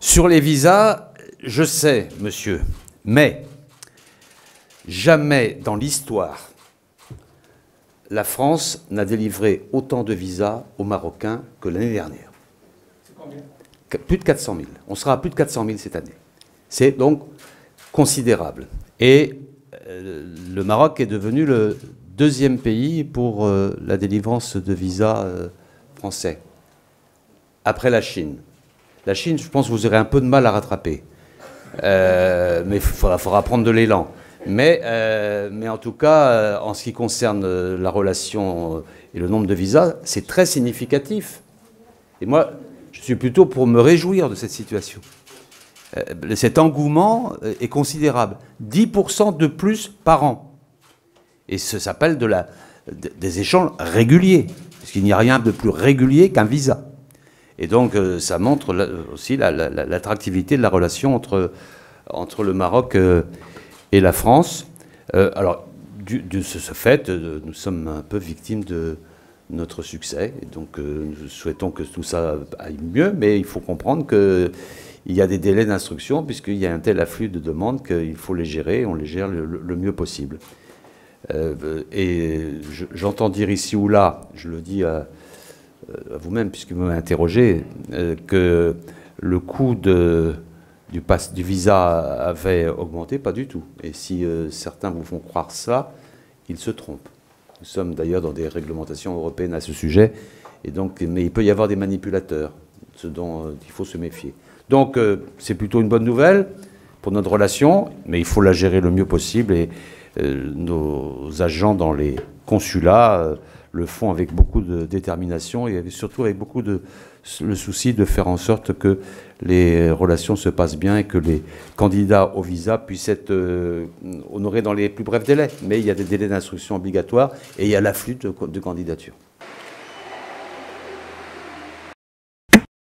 Sur les visas, je sais, monsieur, mais jamais dans l'histoire, la France n'a délivré autant de visas aux Marocains que l'année dernière. C'est combien? Plus de 400 000. On sera à plus de 400 000 cette année. C'est donc considérable. Et le Maroc est devenu le deuxième pays pour la délivrance de visas français, après la Chine. La Chine, je pense que vous aurez un peu de mal à rattraper. Mais il faudra prendre de l'élan. Mais en tout cas, en ce qui concerne la relation et le nombre de visas, c'est très significatif. Et moi, je suis plutôt pour me réjouir de cette situation. Cet engouement est considérable. 10% de plus par an. Et ça s'appelle des échanges réguliers. Parce qu'il n'y a rien de plus régulier qu'un visa. Et donc, ça montre aussi l'attractivité de la relation entre le Maroc et la France. Alors, de ce fait, nous sommes un peu victimes de notre succès. Et donc, nous souhaitons que tout ça aille mieux. Mais il faut comprendre qu'il y a des délais d'instruction, puisqu'il y a un tel afflux de demandes qu'il faut les gérer. On les gère le mieux possible. Et j'entends dire ici ou là, je le dis à vous-même, puisque vous m'avez interrogé, que le coût du visa avait augmenté, pas du tout. Et si certains vous font croire ça, ils se trompent. Nous sommes d'ailleurs dans des réglementations européennes à ce sujet, et donc, mais il peut y avoir des manipulateurs, ce dont il faut se méfier. Donc c'est plutôt une bonne nouvelle pour notre relation, mais il faut la gérer le mieux possible, et nos agents dans les consulats le font avec beaucoup de détermination et surtout avec beaucoup le souci de faire en sorte que les relations se passent bien et que les candidats au visa puissent être honorés dans les plus brefs délais. Mais il y a des délais d'instruction obligatoires et il y a l'afflux de candidatures.